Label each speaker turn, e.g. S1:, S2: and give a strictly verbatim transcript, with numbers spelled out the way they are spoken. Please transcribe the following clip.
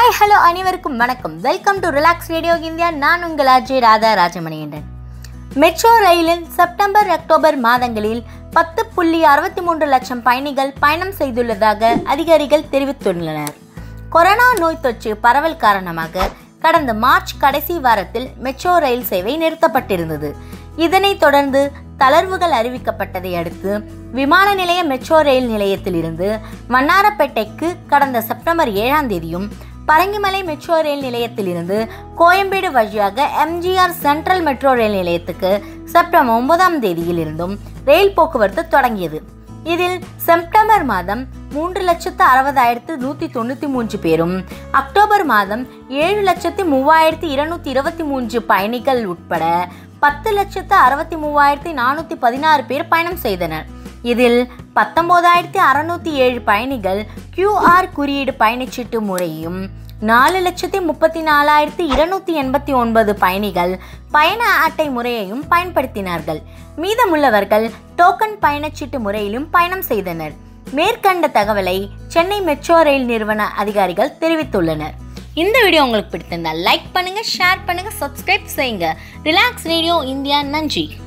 S1: Hi hello அனைவருக்கும் வணக்கம். Welcome to relax radio India. நான் உங்கள் அஜய் ராதா ராஜமணிகண்டன். மெட்ரோ ரயிலில் செப்டம்பர் அக்டோபர் மாதங்களில் பத்து புள்ளி அறுபத்தி மூன்று லட்சம் பயணிகள் பயணம் செய்துள்ளதாக அதிகாரிகள் தெரிவித்துள்ளனர். கொரோனா நோய் தொற்று பரவல் காரணமாக கடந்த மார்ச் கடைசி வாரத்தில் மெட்ரோ ரயில் சேவை நிறுத்தப்பட்டிருந்தது. இதனைத் தொடர்ந்து தளர்வுகள் அறிவிக்கப்பட்டதை அடுத்து விமான நிலைய மெட்ரோ ரயில் நிலையத்தில் இருந்து வண்ணாரப்பேட்டைக்கு கடந்த செப்டம்பர் ஏழாம் தேதியும், பரங்கிமலை மெட்ரோ ரயில் நிலையத்தில் இருந்து கோயம்பேடு வழியாக எம்ஜிஆர் சென்ட்ரல் மெட்ரோ ரயில் நிலையத்துக்கு செப்டம்பர் ஒன்பதாம் தேதியில் இருந்தும் ரயில் போக்குவரத்து தொடங்கியது. இதில் செப்டம்பர் மாதம் மூன்று லட்சத்து அறுபதாயிரத்து நூற்றி தொண்ணூற்றி மூன்று பேரும், அக்டோபர் மாதம் ஏழு லட்சத்து மூவாயிரத்தி இருநூத்தி இருபத்தி மூன்று பயணிகள் உட்பட பத்து லட்சத்து அறுபத்தி மூவாயிரத்தி நானூற்றி பதினாறு பேர் பயணம் செய்தனர். இதில் பத்தொன்பதாயிரத்தி அறுநூத்தி ஏழு பயணிகள் கியூஆர் குறியீடு பயணச்சீட்டு முறையும், நாலு லட்சத்தி முப்பத்தி நாலாயிரத்தி இருநூத்தி எண்பத்தி ஒன்பது பயணிகள் பயண அட்டை முறையையும் பயன்படுத்தினார்கள். மீதமுள்ளவர்கள் டோக்கன் பயணச்சீட்டு முறையிலும் பயணம் செய்தனர். மேற்கண்ட தகவலை சென்னை மெட்ரோ ரயில் நிறுவன அதிகாரிகள் தெரிவித்துள்ளனர். இந்த வீடியோ உங்களுக்கு பிடித்திருந்தால் லைக் பண்ணுங்க, ஷேர் பண்ணுங்க, சப்ஸ்கிரைப் செய்யுங்க. Relax radio India. நன்றி.